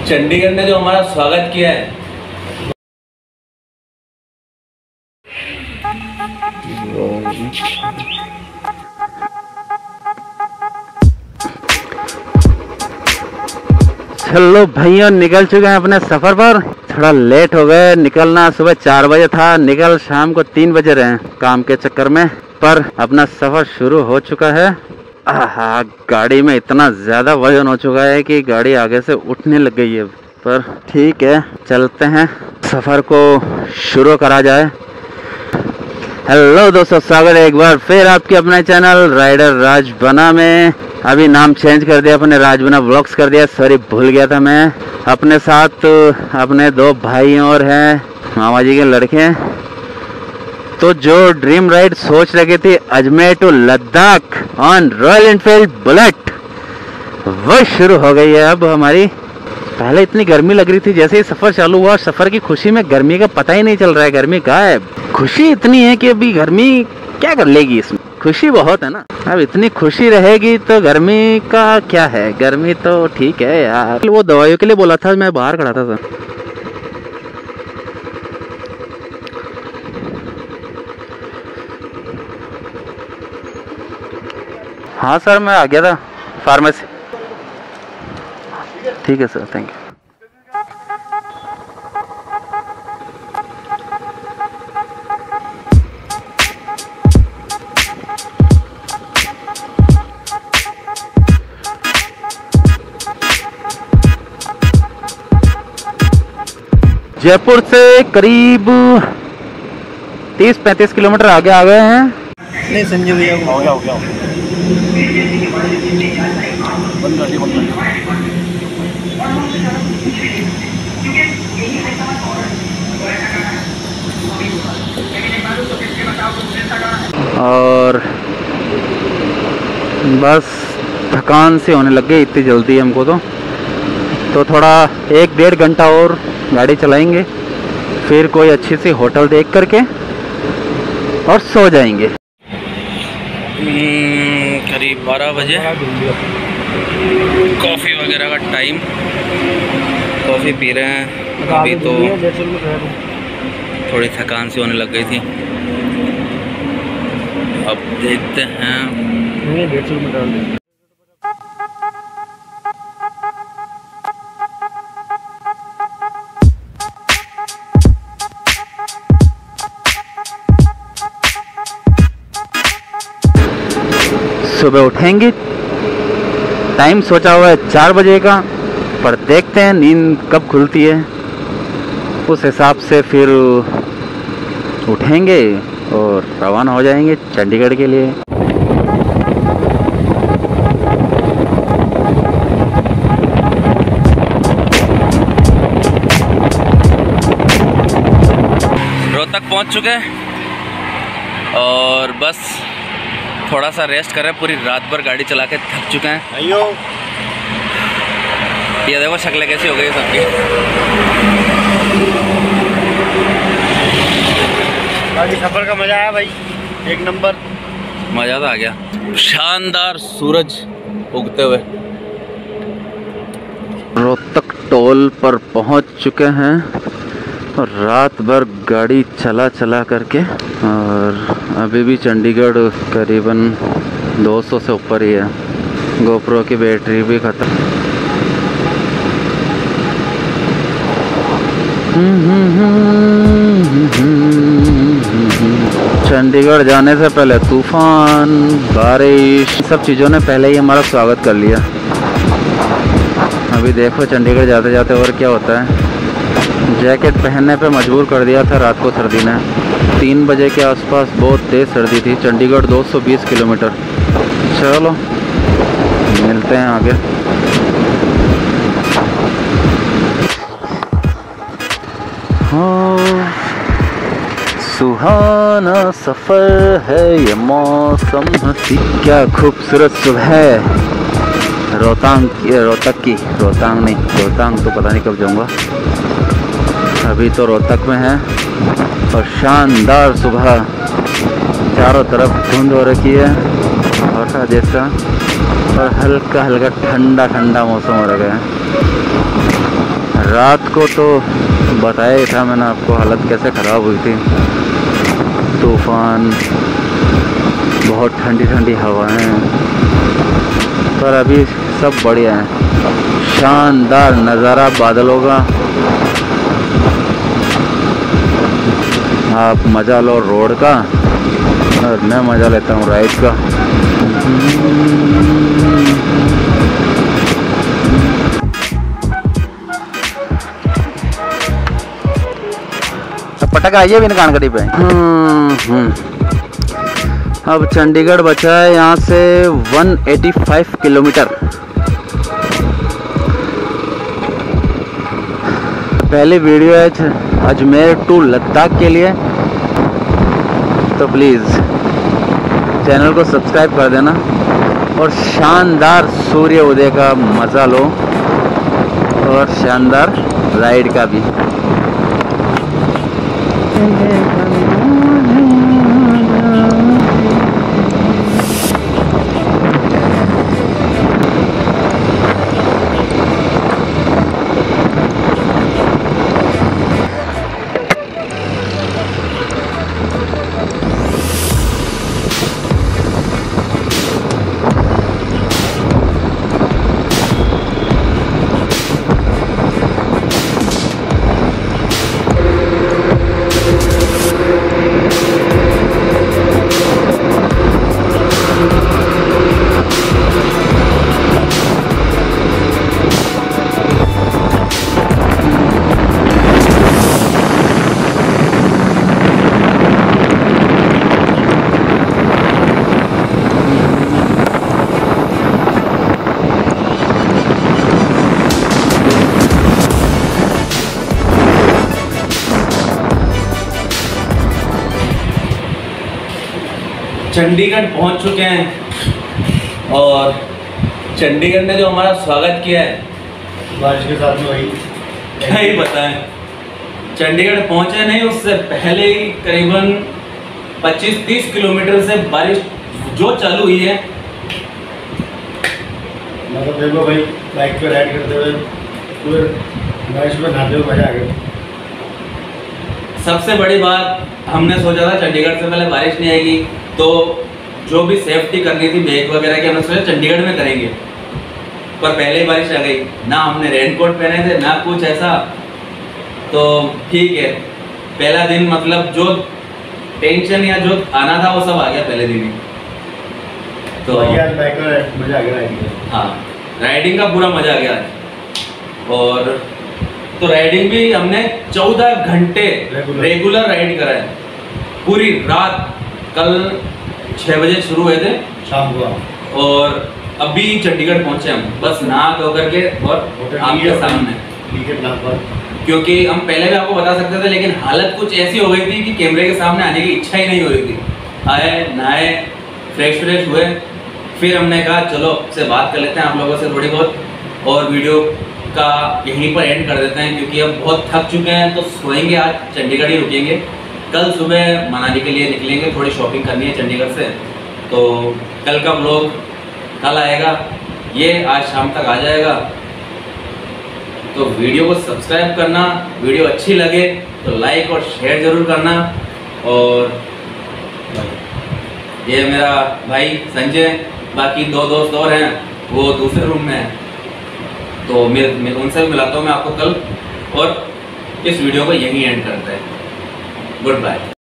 चंडीगढ़ ने जो हमारा स्वागत किया है। चलो भैया निकल चुके हैं अपने सफर पर। थोड़ा लेट हो गए, निकलना सुबह 4 बजे था, निकल शाम को 3 बजे रहे काम के चक्कर में। पर अपना सफर शुरू हो चुका है। आहा, गाड़ी में इतना ज्यादा वजन हो चुका है कि गाड़ी आगे से उठने लग गई है। पर ठीक है, चलते हैं, सफर को शुरू करा जाए। हेलो दोस्तों, स्वागत है एक बार फिर आपके अपने चैनल राइडर राज बना में। अभी नाम चेंज कर दिया, अपने राज बना व्लॉग्स कर दिया। सॉरी, भूल गया था मैं। अपने साथ अपने 2 भाई और हैं, मामा जी के लड़के। तो जो ड्रीम राइड सोच रखे थे Ajmer to Ladakh on Royal Enfield Bullet, वो शुरू हो गई है अब हमारी। पहले इतनी गर्मी लग रही थी, जैसे ही सफर चालू हुआ, सफर की खुशी में गर्मी का पता ही नहीं चल रहा है। गर्मी गायब। खुशी इतनी है कि अभी गर्मी क्या कर लेगी, इसमें खुशी बहुत है ना। अब इतनी खुशी रहेगी तो गर्मी का क्या है। गर्मी तो ठीक है यार। वो दवाइयों के लिए बोला था, मैं बाहर खड़ा था सर। हाँ सर, मैं आ गया था फार्मेसी। ठीक है सर, थैंक यू। जयपुर से करीब 30-35 किलोमीटर आगे आ गए हैं। नहीं संजय भैया, हो गया और बस थकान से होने लग गई इतनी जल्दी हमको। तो थोड़ा 1-1.5 घंटा और गाड़ी चलाएंगे, फिर कोई अच्छी सी होटल देख करके और सो जाएंगे। करीब 12 बजे कॉफ़ी वगैरह का टाइम। कॉफ़ी पी रहे हैं। अभी तो थोड़ी थकान सी होने लग गई थी। अब देखते हैं। सुबह उठेंगे, टाइम सोचा हुआ है 4 बजे का, पर देखते हैं नींद कब खुलती है, उस हिसाब से फिर उठेंगे और रवाना हो जाएंगे चंडीगढ़ के लिए। रोहतक पहुंच चुके हैं और बस थोड़ा सा रेस्ट कर रहे हैं। पूरी रात भर गाड़ी चला के थक चुके हैं। ये देखो शक्लें कैसी हो गई सबकी। बाकी सफर का मजा आया भाई, 1 नंबर। मज़ा तो आ गया। शानदार सूरज उगते हुए। रोहतक टोल पर पहुंच चुके हैं और रात भर गाड़ी चला करके, और अभी भी चंडीगढ़ करीबन 200 से ऊपर ही है। गोप्रो की बैटरी भी खत्म। चंडीगढ़ जाने से पहले तूफान, बारिश, सब चीज़ों ने पहले ही हमारा स्वागत कर लिया। अभी देखो चंडीगढ़ जाते जाते और क्या होता है। जैकेट पहनने पे मजबूर कर दिया था रात को सर्दी ने। 3 बजे के आसपास बहुत तेज़ सर्दी थी। चंडीगढ़ 220 किलोमीटर। चलो मिलते हैं आगे। हाँ, सुहाना सफ़र है ये मौसम हंसी। क्या खूबसूरत सुबह है। रोहतांग नहीं, रोहतांग तो पता नहीं कब जाऊंगा। अभी तो रोहतक में है और शानदार सुबह, चारों तरफ धुंध हो रखी है और जैसा, और हल्का हल्का ठंडा ठंडा मौसम हो रखा है। रात को तो बताया ही था मैंने आपको, हालत कैसे ख़राब हुई थी। तूफ़ान, बहुत ठंडी ठंडी हवाएं, पर अभी सब बढ़िया है। शानदार नज़ारा बादलों का, आप मज़ा लो रोड का और मैं मज़ा लेता हूँ राइड का। पटक आइए भी कानगड़ी पे। अब चंडीगढ़ बचा है यहाँ से 185 किलोमीटर। पहली वीडियो है अजमेर टू लद्दाख के लिए, तो प्लीज़ चैनल को सब्सक्राइब कर देना और शानदार सूर्य उदय का मज़ा लो और शानदार राइड का भी। चंडीगढ़ पहुंच चुके हैं और चंडीगढ़ ने जो हमारा स्वागत किया है बारिश के साथ में वही क्या ही बताएं। चंडीगढ़ पहुंचे नहीं उससे पहले ही करीबन 25-30 किलोमीटर से बारिश जो चालू हुई है। मतलब देखो भाई, बाइक पे राइड करते हुए पूरे बारिश में नहाते हुए मजा आ गया। सबसे बड़ी बात, हमने सोचा था चंडीगढ़ से पहले बारिश नहीं आएगी, तो जो भी सेफ्टी करनी थी बैग वगैरह की हमने सोचा चंडीगढ़ में करेंगे, पर पहले ही बारिश आ गई। ना हमने रेनकोट पहने थे ना कुछ ऐसा, तो ठीक है पहला दिन मतलब जो टेंशन या जो आना था वो सब आ गया पहले दिन ही। तो आज बाइक पर मजा आ गया राइडिंग में। हाँ, राइडिंग का पूरा मजा आ गया आज। और तो राइडिंग भी हमने 14 घंटे रेगुलर राइड करा है, पूरी रात। कल 6 बजे शुरू हुए थे शाम को, और अभी चंडीगढ़ पहुंचे हम, बस नहा धो करके और आपके सामने। क्योंकि हम पहले भी आपको बता सकते थे, लेकिन हालत कुछ ऐसी हो गई थी कि कैमरे के सामने आने की इच्छा ही नहीं हो रही थी। आए, नहाए, फ्रेश हुए, फिर हमने कहा चलो से बात कर लेते हैं आप लोगों से थोड़ी बहुत, और वीडियो का यहीं पर एंड कर देते हैं क्योंकि अब बहुत थक चुके हैं। तो सोएंगे, आज चंडीगढ़ ही रुकेंगे, कल सुबह मनाली के लिए निकलेंगे, थोड़ी शॉपिंग करनी है चंडीगढ़ से। तो कल का व्लॉग कल आएगा, ये आज शाम तक आ जाएगा। तो वीडियो को सब्सक्राइब करना, वीडियो अच्छी लगे तो लाइक और शेयर ज़रूर करना। और ये मेरा भाई संजय, बाकी 2 दोस्त और हैं, वो दूसरे रूम में हैं, तो मैं उनसे भी मिलाता हूँ मैं आपको कल। और इस वीडियो को यहीं एंड करते हैं। Good bye.